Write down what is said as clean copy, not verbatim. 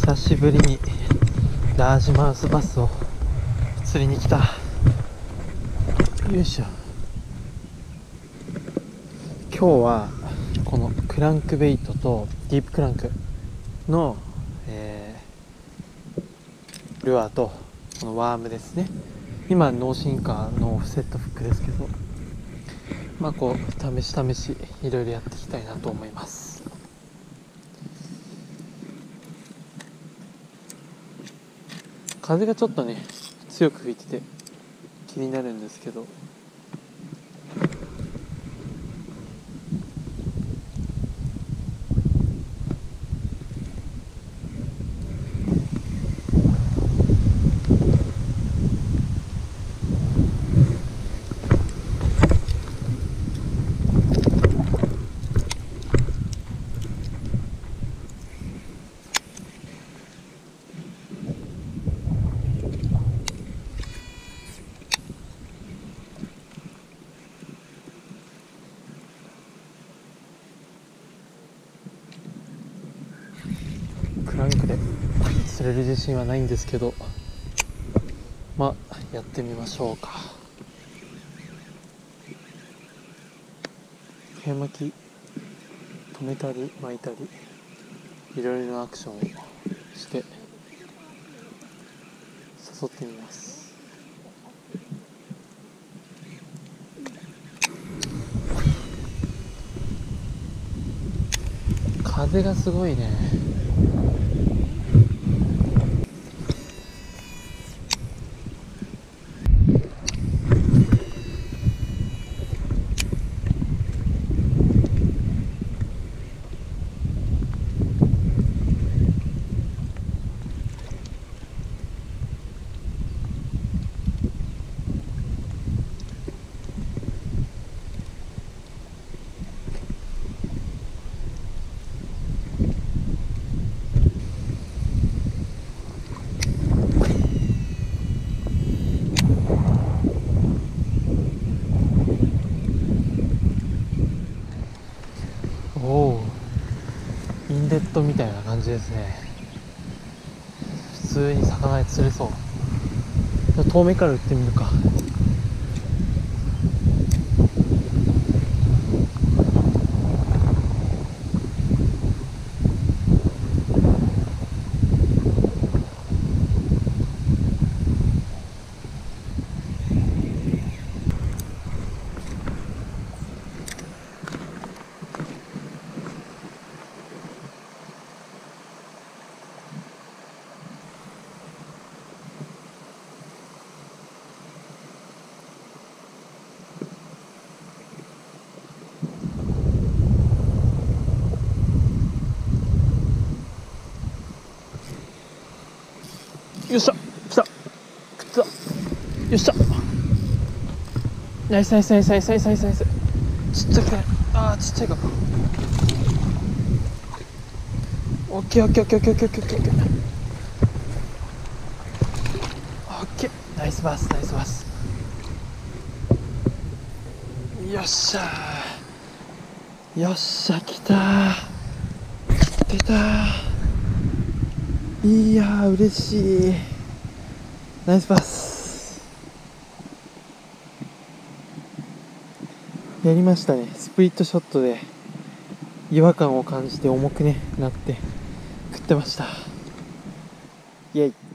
久しぶりにラージマウスバスを釣りに来た。よいしょ。今日はこのクランクベイトとディープクランクの、ルアーとこのワームですね。今ノーシンカーのオフセットフックですけど、こう試しいろいろやっていきたいなと思います。風がちょっとね強く吹いてて気になるんですけど、クランクで釣れる自信はないんですけど、やってみましょうか。毛巻き止めたり巻いたりいろいろなアクションをして誘ってみます。風がすごいね。おお、インレットみたいな感じですね。普通に魚で釣れそう。遠目から打ってみるか。よっしゃ、来た、くっつだ、よっしゃ、ナイスナイスナイスナイスナイスナイスナイス。ちっちゃくない、ちっちゃいか。オッケーオッケーオッケーオッケーオッケーオッケーオッケーオッケー、ナイスバスナイスバス。よっしゃー、よっしゃ、来たー、出たー。いやー嬉しい、ナイスパス。やりましたね。スプリットショットで違和感を感じて重くねなって食ってました。イエイ。